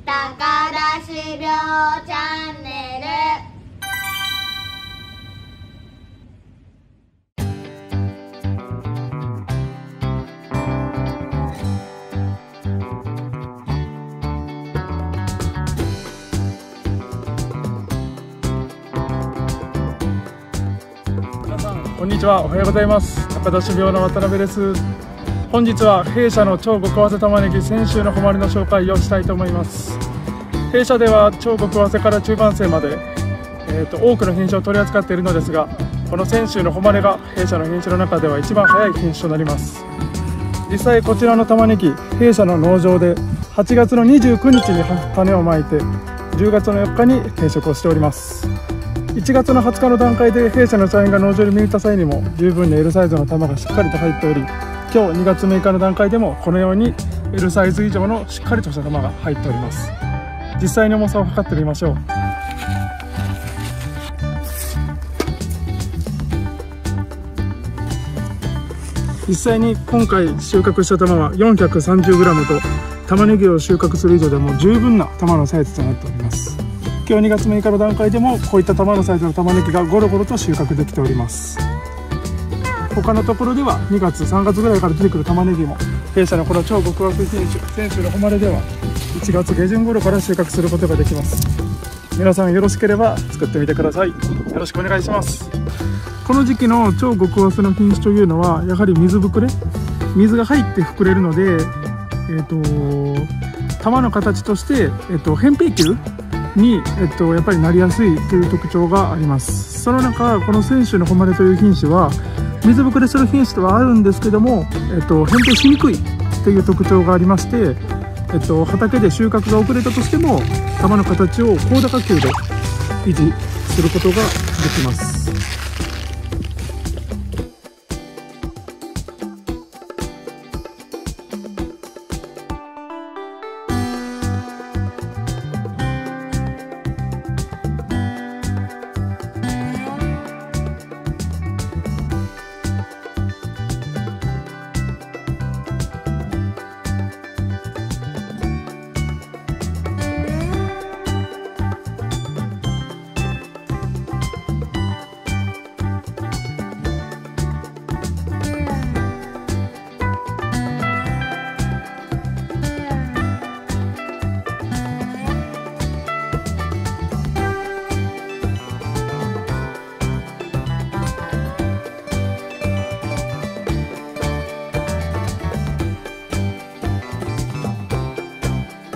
高田種苗チャンネル。 皆さんこんにちは、おはようございます。高田種苗の渡辺です。本日は弊社の超極早生玉ねぎ泉州の誉れの紹介をしたいと思います。弊社では超極早生から中盤生まで、多くの品種を取り扱っているのですが、この泉州の誉れが弊社の品種の中では一番早い品種となります。実際こちらの玉ねぎ、弊社の農場で8月の29日に種をまいて10月の4日に定食をしております。1月の20日の段階で弊社の社員が農場に見に行った際にも十分に L サイズの玉がしっかりと入っており、今日2月6日の段階でもこのように L サイズ以上のしっかりとした玉が入っております。実際に重さを測ってみましょう。実際に今回収穫した玉は 430g と玉ねぎを収穫する以上でも十分な玉のサイズとなっております。今日2月6日の段階でもこういった玉のサイズの玉ねぎがゴロゴロと収穫できております。他のところでは2月3月ぐらいから出てくる玉ねぎも弊社のこの超極早品種泉州の誉れでは1月下旬頃から収穫することができます。皆さんよろしければ作ってみてください。よろしくお願いします。この時期の超極早の品種というのはやはり水ぶくれ、水が入って膨れるので、玉の形として扁平球に、やっぱりなりやすいという特徴があります。その中この泉州の誉れという品種は水ぶくれする品種とはあるんですけども、扁平しにくいという特徴がありまして、畑で収穫が遅れたとしても玉の形を高打火球で維持することができます。